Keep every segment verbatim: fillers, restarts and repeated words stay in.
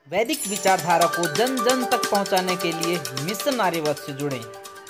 वैदिक विचारधारा को जन जन तक पहुंचाने के लिए मिशन नारीवत से जुड़ें।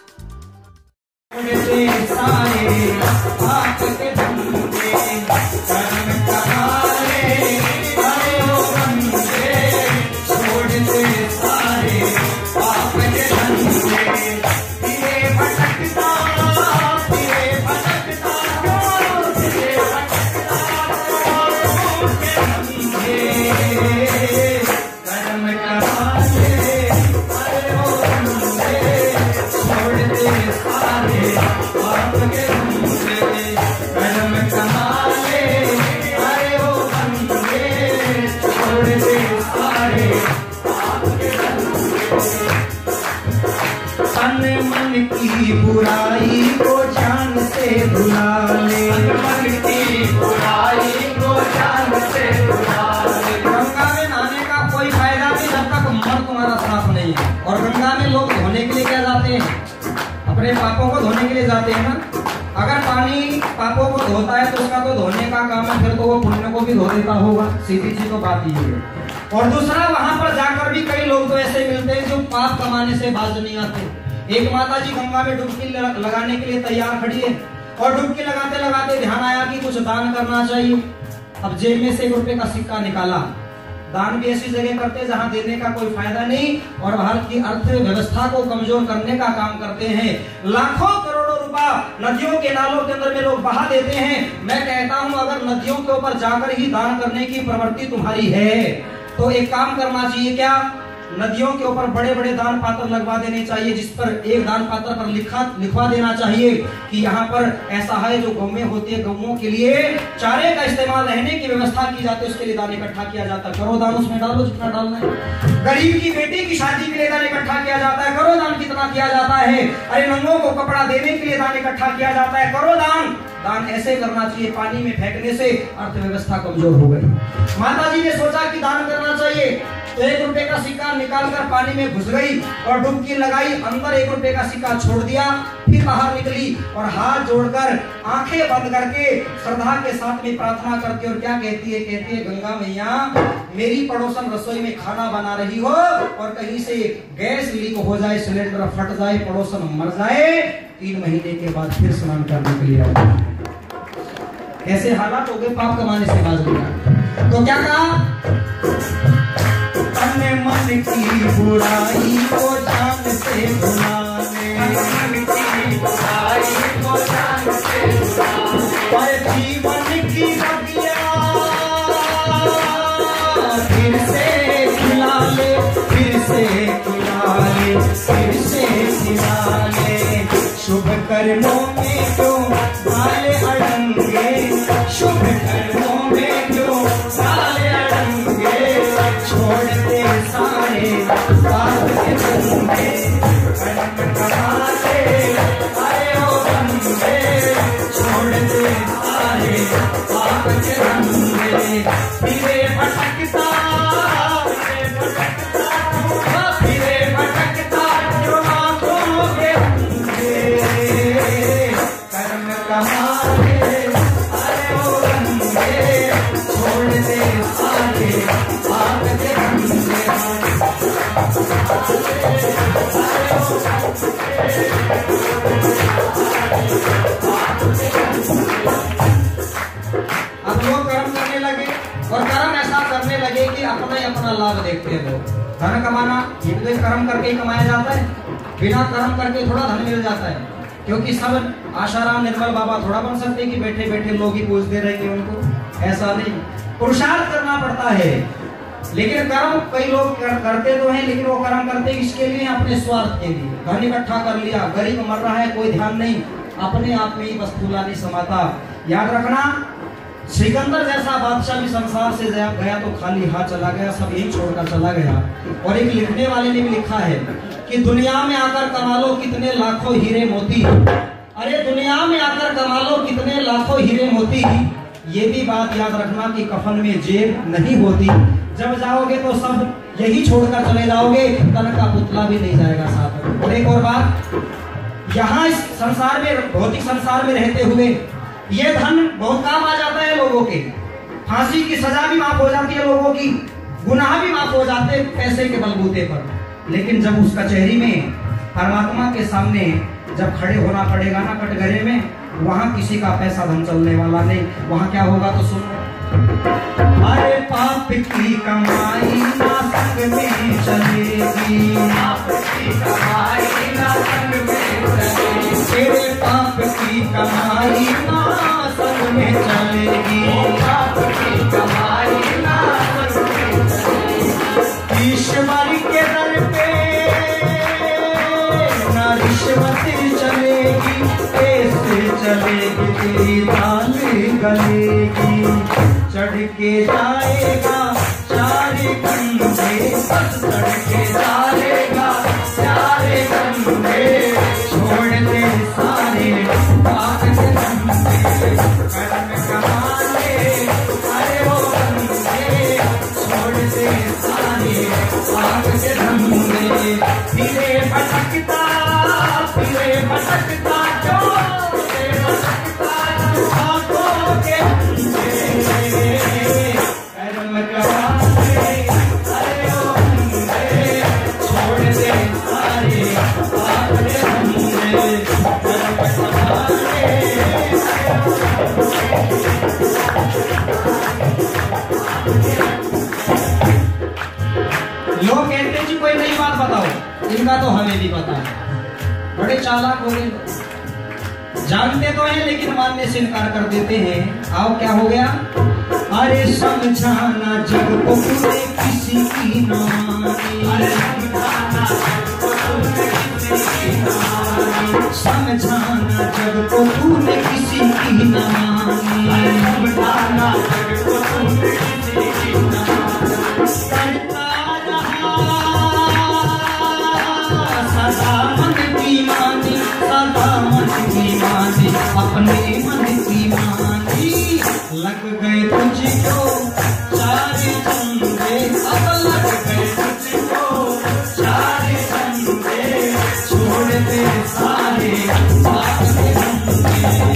बुराई को जान से भुला ले, मन की बुराई को जान से भुला ले। गंगा में नहाने का कोई फायदा नहीं जब तक मन तुम्हारा साफ नहीं है। और गंगा में लोग धोने के लिए क्या जाते हैं? अपने पापों को धोने के लिए जाते हैं ना। अगर पानी पापों को धोता है तो उसका तो धोने का काम है, फिर तो वो पुण्य को भी धो देता होगा। सीधी सी तो बात ये है। और दूसरा, वहां पर जाकर भी कई लोग तो ऐसे मिलते हैं जो पाप कमाने से बाज नहीं आते। एक माता जी गंगा में डुबकी लगाने के लिए तैयार खड़ी है और डुबकी लगाते लगाते ध्यान आया कि कुछ दान करना चाहिए। अब जेब में से एक रुपए का सिक्का निकाला। दान भी ऐसी जगह करते हैं जहां देने का कोई फायदा नहीं और भारत की अर्थव्यवस्था को कमजोर करने का काम करते हैं। लाखों करोड़ों रुपया नदियों के नालों के अंदर में लोग बहा देते हैं। मैं कहता हूं, अगर नदियों के ऊपर जाकर ही दान करने की प्रवृत्ति तुम्हारी है तो एक काम करना चाहिए। क्या? नदियों के ऊपर बड़े बड़े दान पात्र लगवा देने चाहिए, जिस पर एक दान पात्र पर लिखा लिखवा देना चाहिए कि यहाँ पर ऐसा है जो गौएं होती है, गौओं के लिए चारे का इस्तेमाल, रहने की व्यवस्था की जाती है, उसके लिए दान इकट्ठा किया जाता है। करो दान, उसमें डालो जितना डालना है। गरीब की बेटी की शादी के लिए दान इकट्ठा किया जाता है, करो दान कितना किया जाता है। अरे नंगों को कपड़ा देने के लिए दान इकट्ठा किया जाता है, करो दान। दान ऐसे करना चाहिए, पानी में फेंकने से अर्थव्यवस्था कमजोर हो गई। माता जी ने सोचा कि दान करना चाहिए तो एक रुपए का सिक्का निकालकर पानी में घुस गई और डुबकी लगाई, अंदर एक रुपए का सिक्का छोड़ दिया, फिर बाहर निकली और हाथ जोड़कर आंखें बंद करके श्रद्धा के साथ में प्रार्थना करती और क्या कहती है? कहती है, गंगा मैया, मेरी पड़ोसन रसोई में खाना बना रही हो और कहीं से गैस लीक हो जाए, सिलेंडर फट जाए, पड़ोसन मर जाए, तीन महीने के बाद फिर स्नान करने के लिए आओ। ऐसे हालात हो गए पाप कमाने से बाज गया। तो क्या कहा? मन की बुराई को जान से भुला ले, मन की बुराई को जान से भुला ले। और जीवन की बगिया फिर से खिला ले, फिर से खिला ले, फिर से खिला ले। शुभ कर्मों में क्यों डाले अड़ंगे, शुभ कर्मों में क्यों डाले अड़ंगे। छोड़ते सारे पाप के बंदे, कर्म कमाते आए हो बंदे। छोड़ते सारे पाप के बंदे, फिरे भटकता फिरे भटकता जो आंखों के बंदे। कर्म कमाते आए हो बंदे, छोड़ते सारे पाप के बंदे। अब लोग कर्म करने लगे और कर्म ऐसा करने लगे कि अपना ही अपना लाभ देखते हैं लोग। धन कमाना ये तो कर्म करके ही कमाया जाता है, बिना कर्म करके थोड़ा धन मिल जाता है। क्योंकि सब आशाराम निर्मल बाबा थोड़ा बन सकते कि बैठे बैठे लोग ही पूछते रहेंगे उनको, ऐसा नहीं। पुरुषार्थ करना पड़ता है। लेकिन कर्म कई लोग कर, करते तो हैं, लेकिन वो कर्म करते किसके लिए? अपने स्वार्थ के लिए। धन इकट्ठा कर लिया, गरीब मर रहा है, कोई ध्यान नहीं, अपने आप में ही बस फूला नहीं समाता। याद रखना, सिकंदर जैसा बादशाह भी संसार से गया तो खाली हाथ चला गया, सब यही छोड़कर चला गया। और एक लिखने वाले ने भी लिखा है कि दुनिया में आकर कमा लो कितने लाखों हीरे मोती। अरे दुनिया में आकर कमा लो कितने लाखों हीरे मोती, ये भी बात याद रखना कि कफन में जेब नहीं होती। जब जाओगे तो सब यही छोड़कर चले जाओगे, तन का पुतला भी नहीं जाएगा साथ में। और एक और बात, यहाँ इस संसार में, भौतिक संसार में रहते हुए ये धन बहुत काम आ जाता है लोगों के। फांसी की सजा भी माफ हो जाती है लोगों की, गुनाह भी माफ हो जाते पैसे के बलबूते पर, लेकिन जब उस कचहरी में परमात्मा के सामने जब खड़े होना पड़ेगा ना कटघरे में, वहां किसी का पैसा धन चलने वाला नहीं। वहां क्या होगा तो सुनो। अरे पाप की कमाई ना संग में चलेगी, पाप की कमाई ना संग में चलेगी, तेरे पाप की कमाई ना संग में चलेगी, पाप की कमाई ना संग में चलेगी। ईश्वर के दर पे ना रिश्वत चलेगी, ऐसे चलेगी तेरी दाल गलेगी, चढ़ के जाएगा चारे कंधे, बस चढ़ के जाएगा चारे कंधे, छोड़ दे सारे पाप के धंधे, कर्म कमा ले अरे वो बंदे, छोड़ दे सारे पाप के धंधे। फिरे भटकता फिरे भटकता जो भटकता जो पापों के लोग कहते जी कोई नई बात बताओ, इनका तो हमें भी पता है, बड़े चालाक हो गए, जानते तो हैं लेकिन मानने से इनकार कर देते हैं। आओ क्या हो गया। अरे समझाना जग को तूने किसी की ना मानी, अरे समझाना जग को तूने किसी की ना मानी, समझाना जग को तूने किसी की ना मानी, अरे समझाना जग को तूने किसी की ना मानी, सदा मन की मानी, सदा मन की मानी, अपने मन की मानी, लग गए तुझको चारे चंदे, अब लग गए तुझको चारे चंदे, छोड़ दे सारे पाप के धंधे,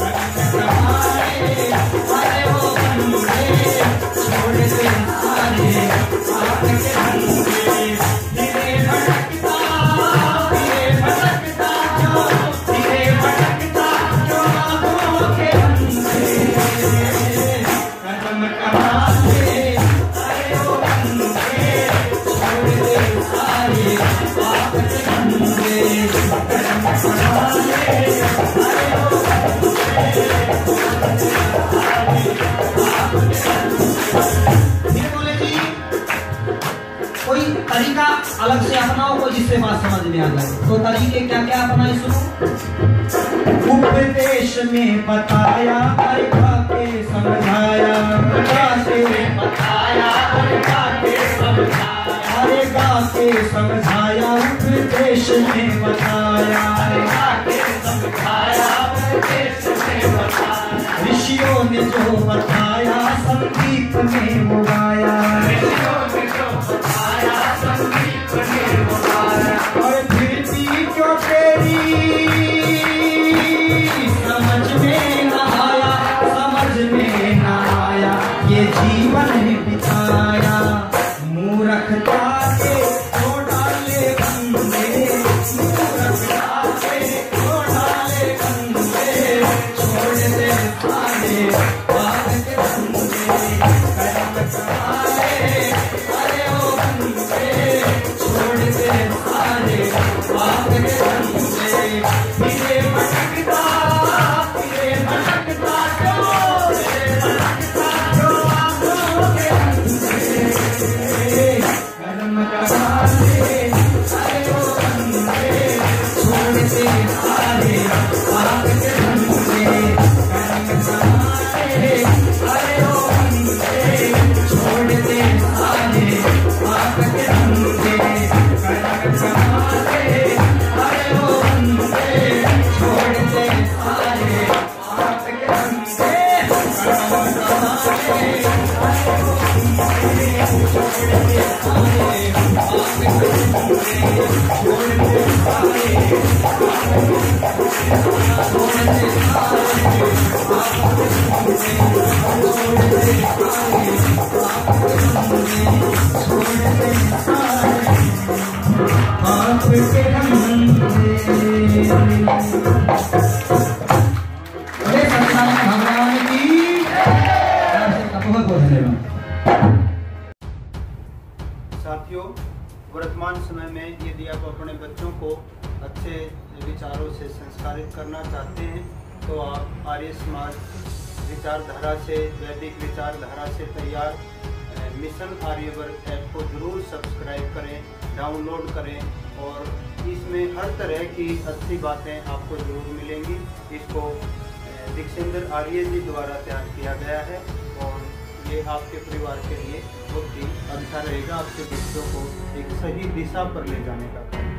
अरे वो बंदे, छोड़ दे सारे पाप के धंधे। फिरे भटकता फिरे भटकता जो फिरे भटकता जो बाबों के धंधे, कदम कमा ले अरे वो बंदे, छोड़ दे सारे पाप के धंधे, कदम कमा ले अरे वो फिर बोले जी कोई तरीका अलग से अपनाओ कोई जिससे बात समझ में आ जाए। तो तरीके क्या क्या अपनाए सुनो। उपदेश में बताया अर्घा के समझाया, गा के बताया अर्घा के समझाया, अरे गा के समझाया उपदेश में बताया, गा के समझाया उपदेश में बताया, ऋषियों ने जो बताया संगीत में वो गाया, ऋषियों ने जो बताया संगीत में वो गाया, और फिर भी क्यों तेरी समझ में न आया, समझ में न आया, ये जीवन बिताया। सबके अरे सत्यनारायण भगवान की बहुत बहुत धन्यवाद। साथियों, वर्तमान समय में यदि आप अपने बच्चों को अच्छे विचारों से संस्कारित करना चाहते हैं तो आप आर्य समाज विचारधारा से, वैदिक विचारधारा से तैयार मिशन आर्यवर्त ऐप को जरूर सब्सक्राइब करें, डाउनलोड करें और इसमें हर तरह की अच्छी बातें आपको जरूर मिलेंगी। इसको दीक्षेंद्र आर्य जी द्वारा तैयार किया गया है और ये आपके परिवार के लिए बहुत ही अच्छा रहेगा, आपके बच्चों को एक सही दिशा पर ले जाने का काम।